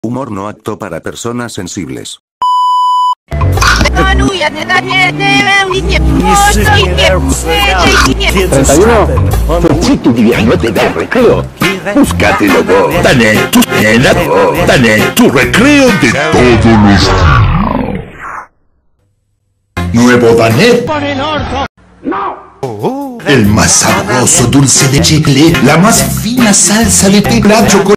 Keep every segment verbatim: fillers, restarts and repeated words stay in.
Humor no apto para personas sensibles. treinta y uno. Si tu día no te da recreo, búscatelo vos. Dale tu cena, dale tu recreo de todos los días. Nuevo Danet. El más sabroso dulce de chicle, la más fina salsa de tecla chocolate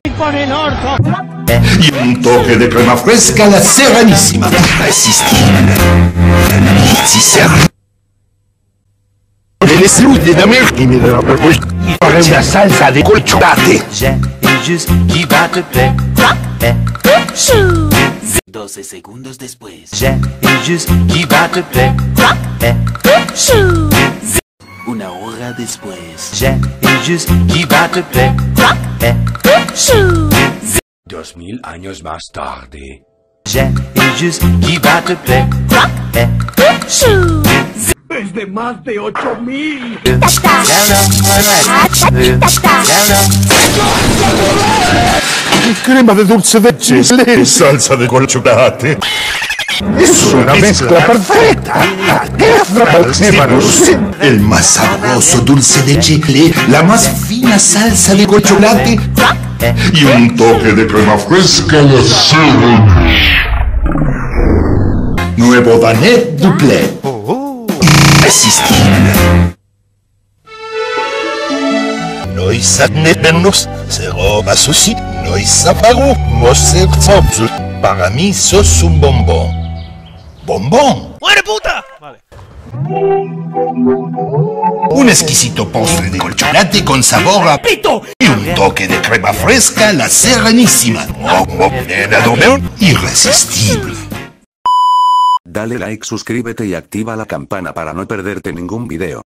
y un toque de crema fresca, la serranísima, irresistible. El salud de la merquine de la propuesta para una salsa de chocolate. J'ai juste qui va te plaire. doce segundos después. J'ai juste qui va te plaire. Una hora después. J'ai juste qui va te plaire. Dos mil años más tarde. J'ai juste qui va te plaire. Es de más de ocho mil. Crema de dulce de leche, salsa de chocolate. Es una mezcla perfecta. El más sabroso dulce de chicle, la más fina salsa de chocolate y un toque de crema fresca, la serranísima. Nuevo Danet Duplé. Irresistible. Nous admetemos, zéro más sushi, nous apagamos, moser zopsul. Para mí sos un bombón. ¡Bombón! ¡Muere puta! Vale. Un exquisito postre de chocolate con sabor a pito y un toque de crema fresca, la serranísima. Irresistible. Dale like, suscríbete y activa la campana para no perderte ningún video.